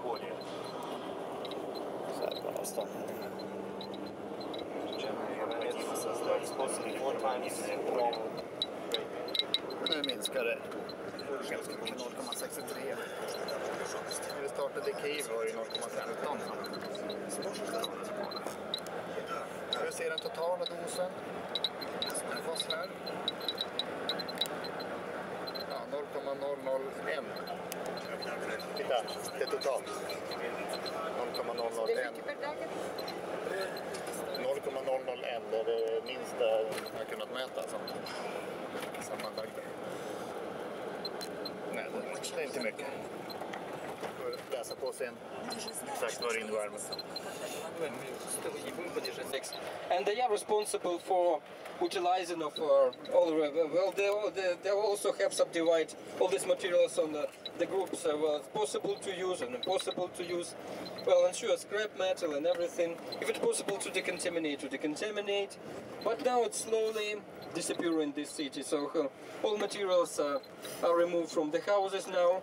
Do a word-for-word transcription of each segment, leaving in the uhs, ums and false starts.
более. Необходимо создать способ Nu minskar det ganska mycket, noll komma sextiotre. När vi startade Kiev var det noll komma femton. Vi ser den totala dosen. Den fast här. Ja, noll komma noll noll ett. Titta, det är totalt. noll komma noll noll ett. noll komma noll noll ett, det är det minsta jag har kunnat mäta som sammanlagt. Nej, det är inte mycket. Läsa på sen exakt vad det innebär. And they are responsible for utilizing of uh, all well they, they, they also have subdivide all these materials on the, the groups so well, it's possible to use and impossible to use, well ensure scrap metal and everything, if it's possible to decontaminate to decontaminate, but now it's slowly disappearing in this city, so uh, all materials uh, are removed from the houses now.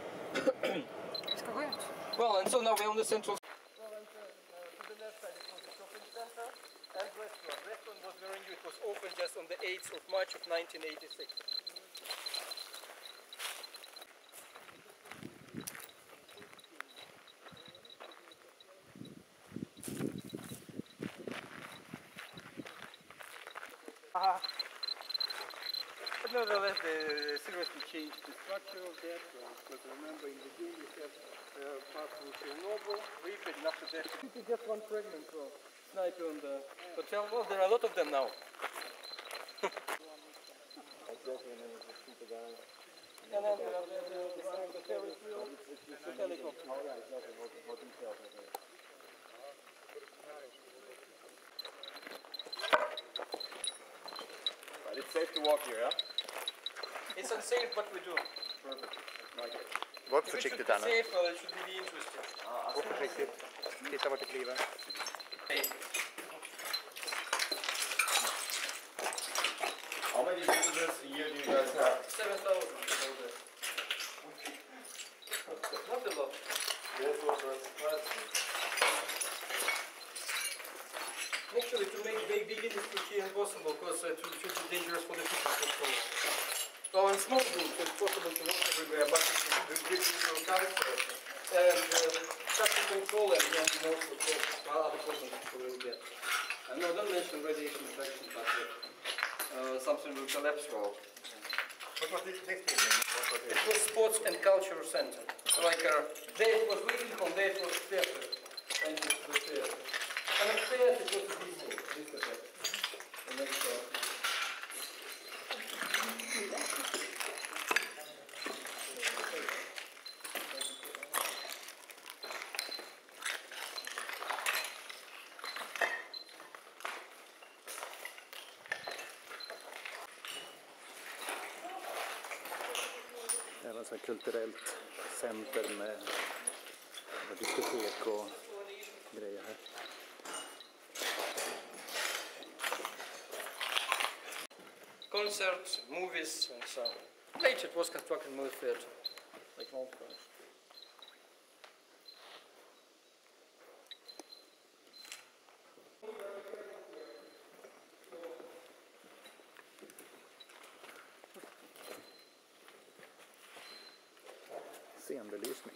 Well, and so now we're on the central. Well, and, uh, uh, to the left side it was a shopping center and restaurant. Restaurant was very new. It was opened just on the eighth of March of nineteen eighty-six. Uh, but nevertheless, they seriously changed the structure of that. Because remember, in the beginning we have uh, part from Chernobyl, Ripet, and after that, you just one fragment of sniper on the hotel. Well, there are a lot of them now. And then there are the, the, the, the Ferris wheel, the helicopter. It's safe to walk here, yeah? It's unsafe, but we do. Perfect. Like it. Var försiktigt här nu. Safe, well, it should be interesting. Gå försiktigt. Titta vart det kliver. How many visitors a year do you guys have? seven thousand. Not a lot. Yes, what surprised me. Actually, to make big beginnings is pretty impossible because uh, it should be dangerous for the people to follow. So in small groups, it's possible to walk everywhere, but it's a big people transfer. And uh, have to control and then also solve other problems people will get. And no, don't mention radiation infection, but uh, something will collapse well. What was this next building? It was Sports and Culture Center. Like uh, there it was waiting from there it was theater. And it was theater. And upstairs it was a disco. Discotheque. The next door. Det är alltså ett kulturellt center med diskotek och grejer här. Concerts, movies, and so on. Later it was constructed movie theater, like Mount France. Scenbelysning.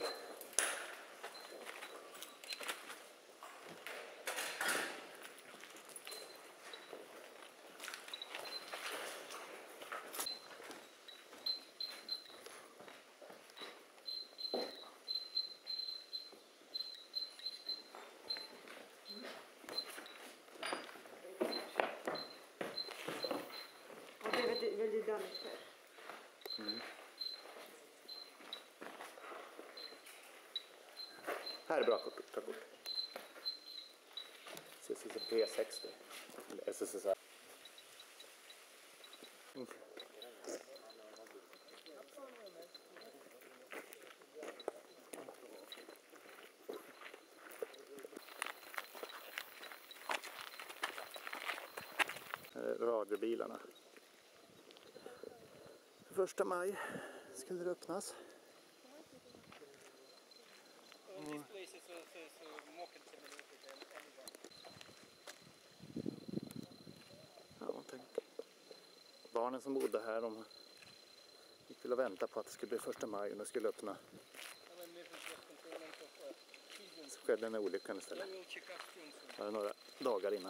Och det är väldigt, väldigt dammigt här. Mm. Här är bra kort, ta kort. C C C P sextio. Eller S S S R. Mm. Radiobilarna. Första maj skulle det öppnas. Mm. so, so, so more contaminated than anywhere. Ja, tänk. Barnen som bodde här, de gick väl och väntade på att det skulle bli första maj och det skulle öppna. Så skedde en olycka istället. Bara några dagar innan.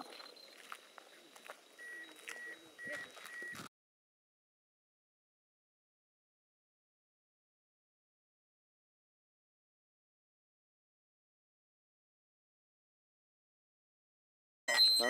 Ja.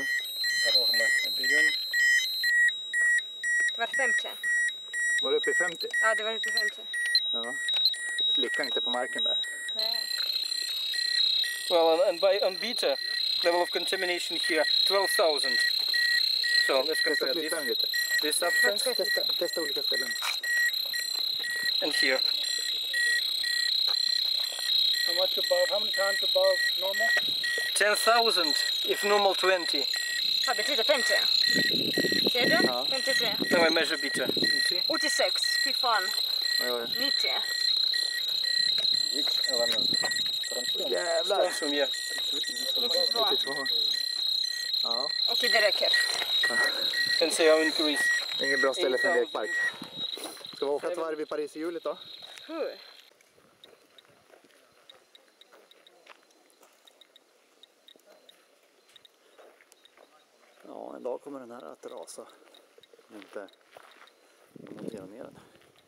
Var femtio. Var det uppe i femtio? Ja, det var uppe i femtio. Ja. Slicka inte på marken där. Nej. Well, and, and by on beta, level of contamination here, twelve thousand. So let's Testa compare this, flytta den lite. this substance Testa, testa olika ställen. and here. How much above, how many times above normal? ten thousand, if normal twenty. Vad betyder femtio? Ser du? Ja. femtiotre. Now I measure beta, you see? åttiosex. Fy fan. Vad gör det? nittio. Jävlar! From here. nittiotvå. nittiotvå. Ja, Okej, det räcker. Can say how increase. inget bra ställe för en lekpark. Ska vi åka ett varv i Paris i juli då? Hur? Ja, en dag kommer den här att rasa. Om inte montera ner den.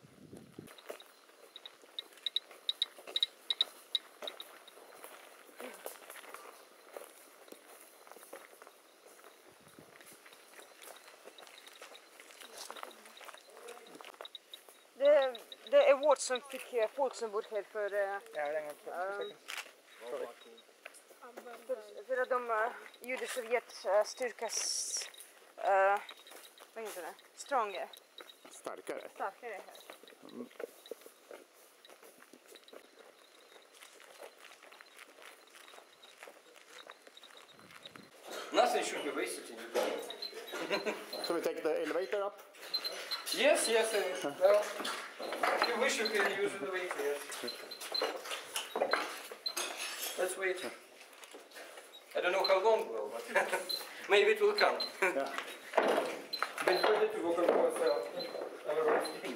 Det, det är Ward som fick eh, folk som bor här för, eh, Yeah, hang on for two um, seconds. för, för att de uh, gjorde Sovjets uh, styrkas, uh, vad heter det, stronger, Starkare. starkare här. Nothing should be wasted in Ukraine. So we take the elevator up? Yes, yes. Uh, well, if you wish, you can use the weight. Yes. Let's wait. I don't know how long will, but maybe it will come. Yeah. But it's better to walk across uh, our street.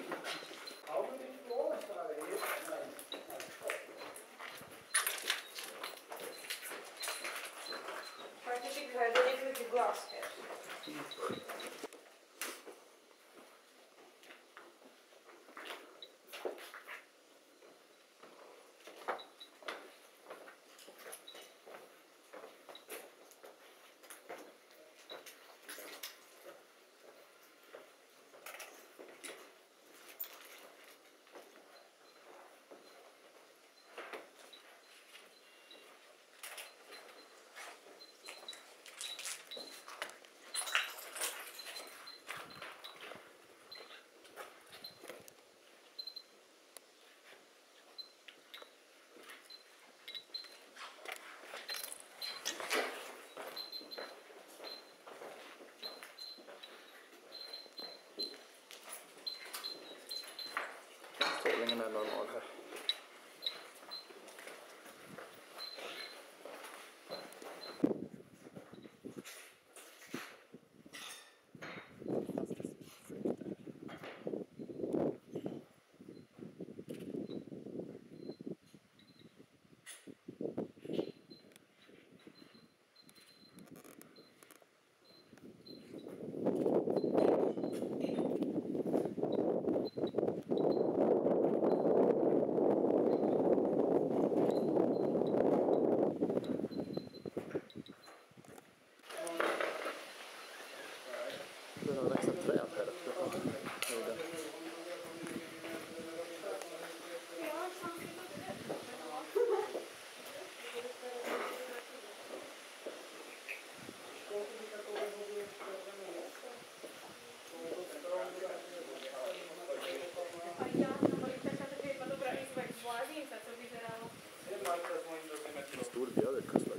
Det är mycket glas här. Strålningen är normal här. Det har växt ett träd här uppe på höjden. En stor björk.